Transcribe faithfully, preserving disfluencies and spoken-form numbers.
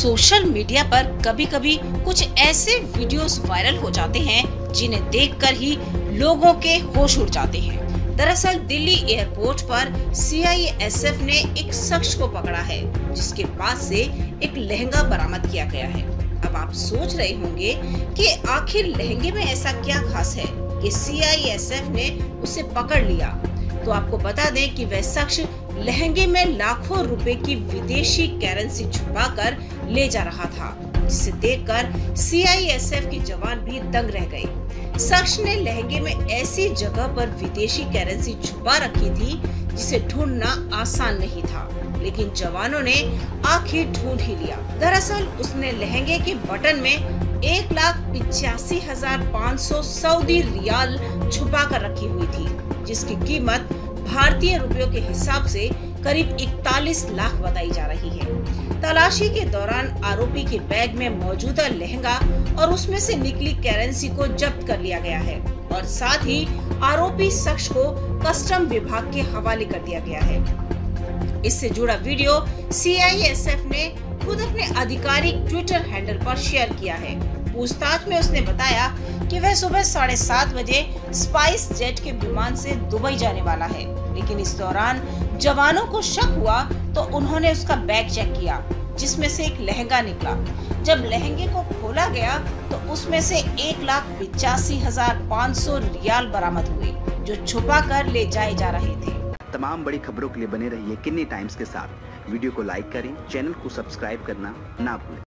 Social media पर कभी कभी कुछ ऐसे वीडियोस वायरल हो जाते हैं जिन्हें देखकर ही लोगों के होश उड़ जाते हैं। दरअसल दिल्ली एयरपोर्ट पर सी आई एस एफ ने एक शख्स को पकड़ा है जिसके पास से एक लहंगा बरामद किया गया है। अब आप सोच रहे होंगे कि आखिर लहंगे में ऐसा क्या खास है कि सी आई एस एफ ने उसे पकड़ लिया। तो आपको बता दें कि वह शख्स लहंगे में लाखों रुपए की विदेशी करेंसी छुपाकर ले जा रहा था, जिसे देखकर सी आई एस एफ के जवान भी दंग रह गए। शख्स ने लहंगे में ऐसी जगह पर विदेशी करेंसी छुपा रखी थी जिसे ढूंढना आसान नहीं था, लेकिन जवानों ने आखिर ढूंढ ही लिया। दरअसल उसने लहंगे के बटन में एक लाख पिचासी हजार पाँच सौ सऊदी रियाल छुपा कर रखी हुई थी, जिसकी कीमत भारतीय रुपयों के हिसाब से करीब इकतालीस लाख बताई जा रही है। तलाशी के दौरान आरोपी के बैग में मौजूदा लहंगा और उसमें से निकली करेंसी को जब्त कर लिया गया है और साथ ही आरोपी शख्स को कस्टम विभाग के हवाले कर दिया गया है। इससे जुड़ा video C I S F ने खुद अपने आधिकारिक ट्विटर हैंडल पर शेयर किया है। पूछताछ में उसने बताया कि वह सुबह साढ़े सात बजे स्पाइस जेट के विमान से दुबई जाने वाला है, लेकिन इस दौरान जवानों को शक हुआ तो उन्होंने उसका बैग चेक किया, जिसमें से एक लहंगा निकला। जब लहंगे को खोला गया तो उसमें से एक लाख पिचासी हजार पाँच सौ रियाल बरामद हुए, जो छुपा कर ले जाए जा रहे थे। तमाम बड़ी खबरों के लिए बने रहिए किन्नी टाइम्स के साथ। वीडियो को लाइक करें, चैनल को सब्सक्राइब करना ना भूलें।